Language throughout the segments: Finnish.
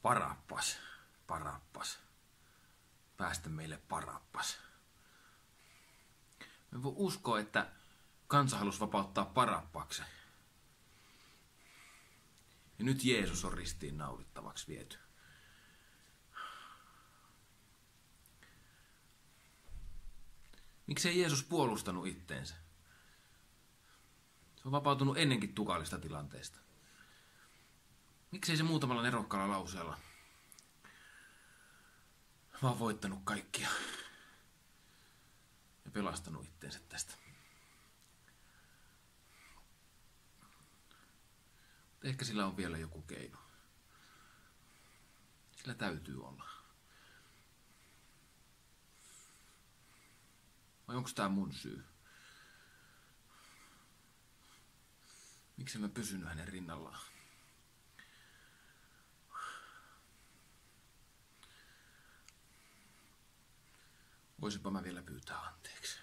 Parappas, Parappas. Päästä meille Parappas. Mä voi uskoa, että kansa halusi vapauttaa Parappaksen. Ja nyt Jeesus on ristiin naulittavaksi viety. Miksei Jeesus puolustanut itteensä? Se on vapautunut ennenkin tukalista tilanteesta. Miksei se muutamalla nerokkaalla lauseella vaan voittanut kaikkia ja pelastanut itteensä tästä? Ehkä sillä on vielä joku keino. Sillä täytyy olla. Vai onko tää mun syy? Miksi mä pysynyt hänen rinnallaan? Voisinpa mä vielä pyytää anteeksi.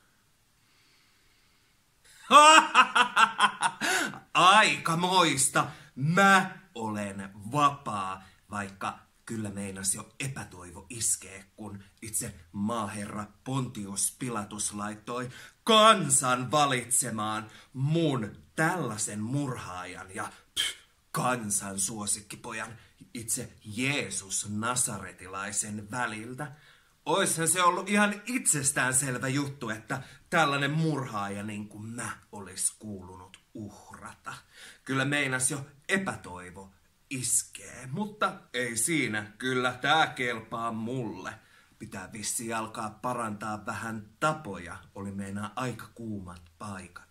Aikamoista! Mä olen vapaa, vaikka kyllä meinas jo epätoivo iskee, kun itse maaherra Pontius Pilatus laittoi kansan valitsemaan mun tällaisen murhaajan ja kansan suosikkipojan itse Jeesus Nasaretilaisen väliltä. Oishan se ollut ihan itsestäänselvä juttu, että tällainen murhaaja niin kuin mä olis kuulunut uhrata. Kyllä meinas jo epätoivo iskee, mutta ei siinä. Kyllä tää kelpaa mulle. Pitää vissiin alkaa parantaa vähän tapoja. Oli meinaa aika kuumat paikat.